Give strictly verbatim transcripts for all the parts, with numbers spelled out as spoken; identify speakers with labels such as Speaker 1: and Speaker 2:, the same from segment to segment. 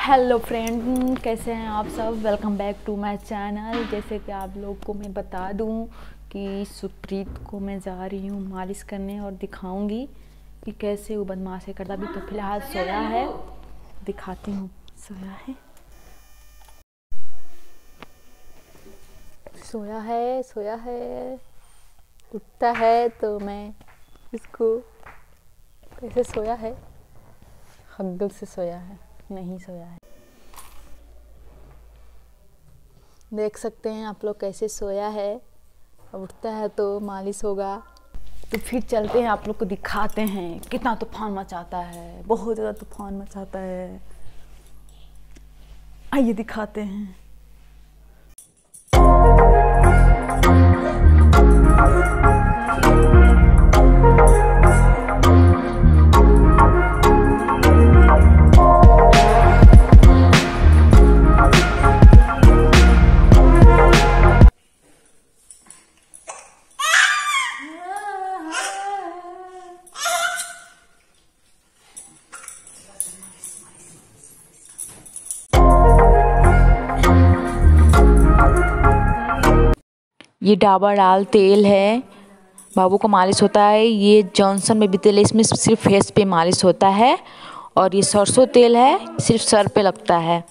Speaker 1: Hello friend, कैसे हैं आप सब। Welcome back to my channel. जैसे कि आप लोग को मैं बता दूं कि सुप्रीत को मैं जा रही हूँ मालिश करने और दिखाऊंगी कि कैसे वो बदमाशी करता। अभी तो फिलहाल सोया है, दिखाती हूँ। सोया है सोया है सोया है उठता है तो मैं इसको कैसे सोया है, हगल से सोया है, नहीं सोया है। देख सकते हैं आप लोग कैसे सोया है। अब उठता है तो मालिश होगा। तो फिर चलते हैं, आप लोग को दिखाते हैं कितना तूफान मचाता है। बहुत ज़्यादा तूफान मचाता है, आइए दिखाते हैं। ये डाबर लाल तेल है, बाबू को मालिश होता है। ये जॉनसन बेबी तेल है, इसमें सिर्फ फेस पे मालिश होता है। और ये सरसों तेल है, सिर्फ सर पे लगता है।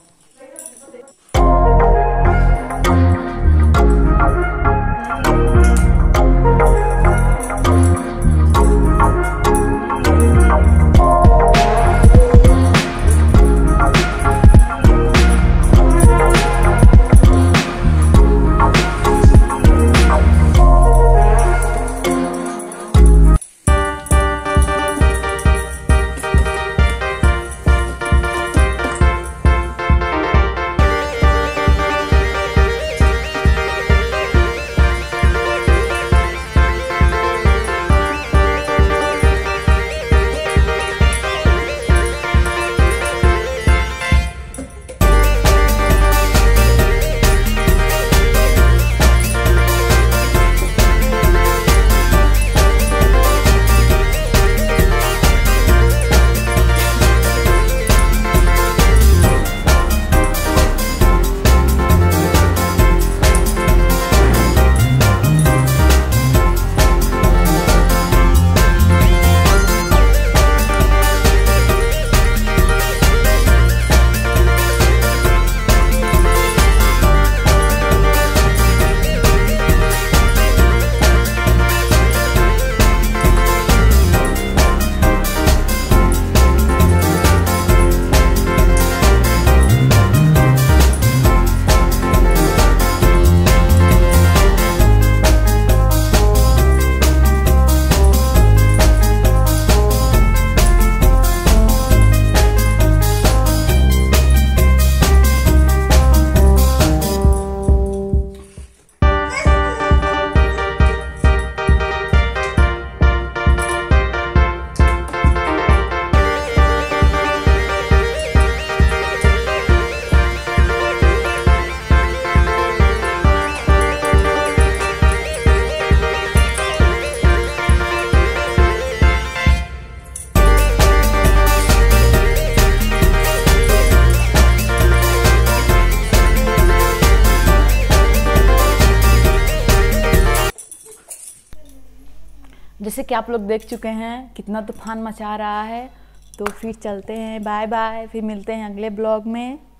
Speaker 1: जैसे कि आप लोग देख चुके हैं कितना तूफान मचा रहा है। तो फिर चलते हैं, बाय बाय, फिर मिलते हैं अगले ब्लॉग में।